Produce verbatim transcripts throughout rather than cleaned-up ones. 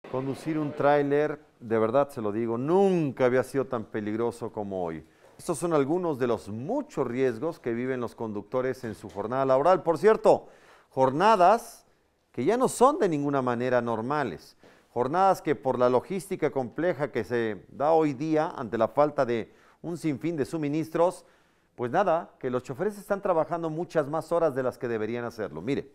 Conducir un tráiler, de verdad se lo digo, nunca había sido tan peligroso como hoy. Estos son algunos de los muchos riesgos que viven los conductores en su jornada laboral. Por cierto, jornadas que ya no son de ninguna manera normales. Jornadas que por la logística compleja que se da hoy día ante la falta de un sinfín de suministros, pues nada, que los choferes están trabajando muchas más horas de las que deberían hacerlo. Mire.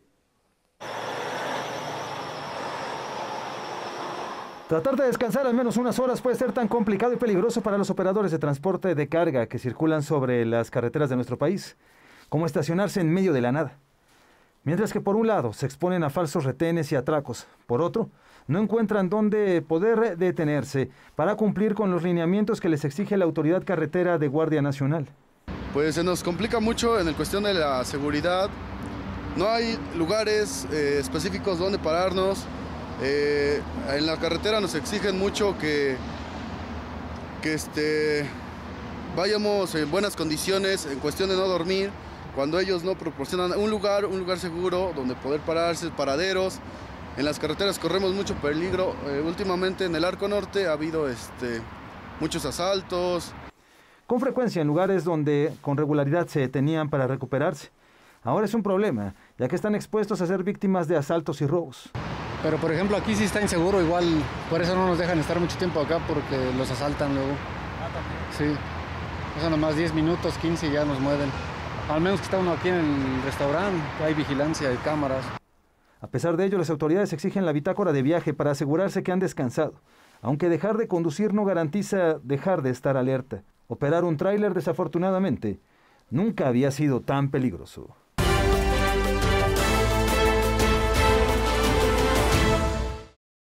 Tratar de descansar al menos unas horas puede ser tan complicado y peligroso para los operadores de transporte de carga que circulan sobre las carreteras de nuestro país, como estacionarse en medio de la nada. Mientras que por un lado se exponen a falsos retenes y atracos, por otro, no encuentran dónde poder detenerse para cumplir con los lineamientos que les exige la autoridad carretera de Guardia Nacional. Pues se nos complica mucho en la cuestión de la seguridad. No hay lugares eh, específicos donde pararnos. Eh, en la carretera nos exigen mucho que, que este, vayamos en buenas condiciones en cuestión de no dormir, cuando ellos no proporcionan un lugar, un lugar seguro donde poder pararse, paraderos. En las carreteras corremos mucho peligro. Eh, últimamente en el Arco Norte ha habido este, muchos asaltos. Con frecuencia en lugares donde con regularidad se detenían para recuperarse. Ahora es un problema, ya que están expuestos a ser víctimas de asaltos y robos. Pero por ejemplo aquí sí está inseguro, igual por eso no nos dejan estar mucho tiempo acá porque los asaltan luego. Ah, también. Sí, eso nomás diez minutos, quince y ya nos mueven. Al menos que está uno aquí en el restaurante, hay vigilancia, hay cámaras. A pesar de ello, las autoridades exigen la bitácora de viaje para asegurarse que han descansado, aunque dejar de conducir no garantiza dejar de estar alerta. Operar un tráiler, desafortunadamente, nunca había sido tan peligroso.